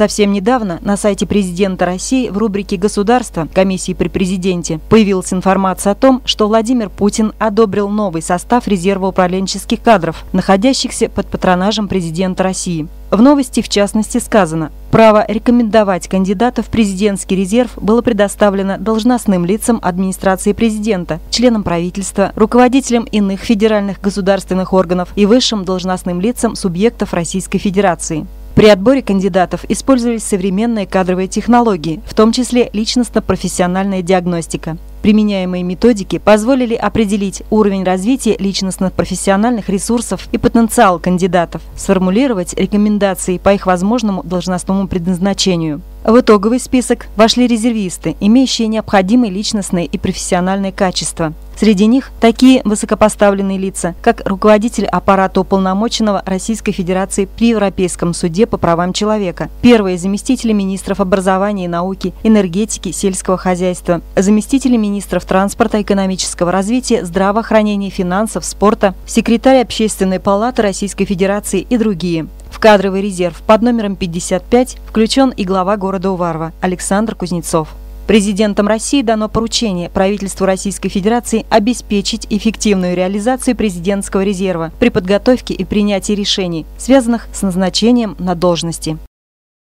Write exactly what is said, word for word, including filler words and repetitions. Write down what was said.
Совсем недавно на сайте президента России в рубрике «Государство» комиссии при президенте появилась информация о том, что Владимир Путин одобрил новый состав резерва управленческих кадров, находящихся под патронажем президента России. В новости, в частности, сказано: право рекомендовать кандидата в президентский резерв было предоставлено должностным лицам администрации президента, членам правительства, руководителям иных федеральных государственных органов и высшим должностным лицам субъектов Российской Федерации. При отборе кандидатов использовались современные кадровые технологии, в том числе личностно-профессиональная диагностика. Применяемые методики позволили определить уровень развития личностно-профессиональных ресурсов и потенциал кандидатов, сформулировать рекомендации по их возможному должностному предназначению. В итоговый список вошли резервисты, имеющие необходимые личностные и профессиональные качества. Среди них такие высокопоставленные лица, как руководитель аппарата уполномоченного Российской Федерации при Европейском суде по правам человека, первые заместители министров образования и науки, энергетики, сельского хозяйства, заместители министров транспорта, экономического развития, здравоохранения, финансов, спорта, секретарь Общественной палаты Российской Федерации и другие. В кадровый резерв под номером пятьдесят пять включен и глава города Уварова Александр Кузнецов. Президентом России дано поручение правительству Российской Федерации обеспечить эффективную реализацию президентского резерва при подготовке и принятии решений, связанных с назначением на должности.